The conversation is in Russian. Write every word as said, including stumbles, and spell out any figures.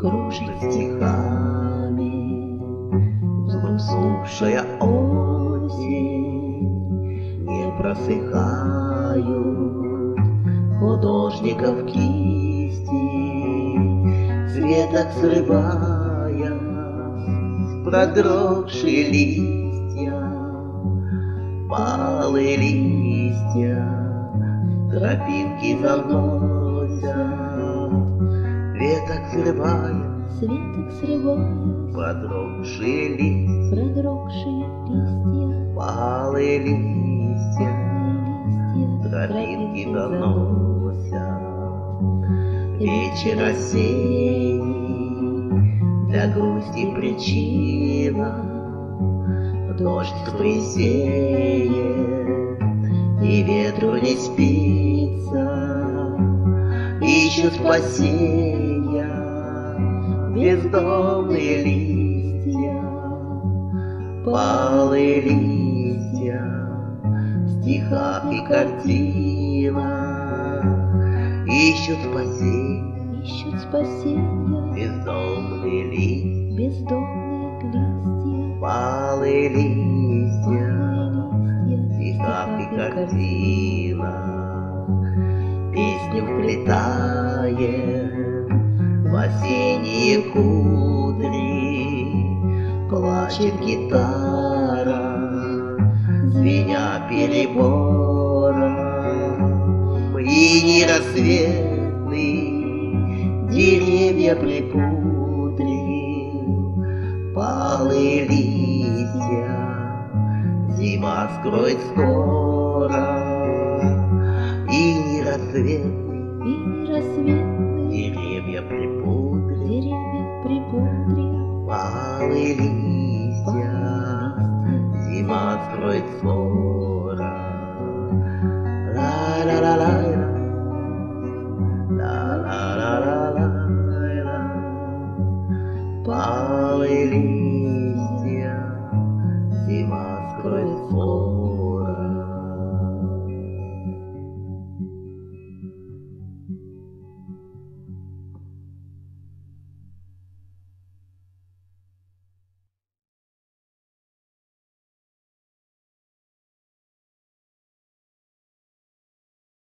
кружит стихами взгрустнувшая осень. Не просыхают художников кисти, цветок срывая продрогшие листья, палые листья, тропинки заносят, веток срывая, Светок срываясь, продрогшие листья, продрогшие листья, палые листья, листья, тропинки заносят. Вечер осенний, для грусти причина, дождь присеет, и ветру не спится, ищут спасения бездомные листья, палые листья, в стихах и картинах ищут спасения, ищут спасения бездомные листья, бездомные листья, палые листья, в стихах и картинах. картинах. Песню вплетает в осенние кудри, плачет гитара, звеня перебором, и не рассветный деревья припудрил, палые листья, зима скроет скоро, и не рассветный, И не рассветный деревья припудрил, деревья припудрил, палые листья, зима скроет скоро. Ла-ла-ла-ла-ла, ла-ла-ла-ла-ла, палые листья.